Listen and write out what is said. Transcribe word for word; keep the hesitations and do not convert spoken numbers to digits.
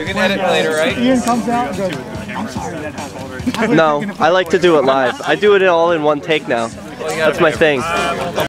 You can edit later, right? Ian comes out and goes, I'm sorry that happened. No, I like to do it live. I do it all in one take now. That's my thing.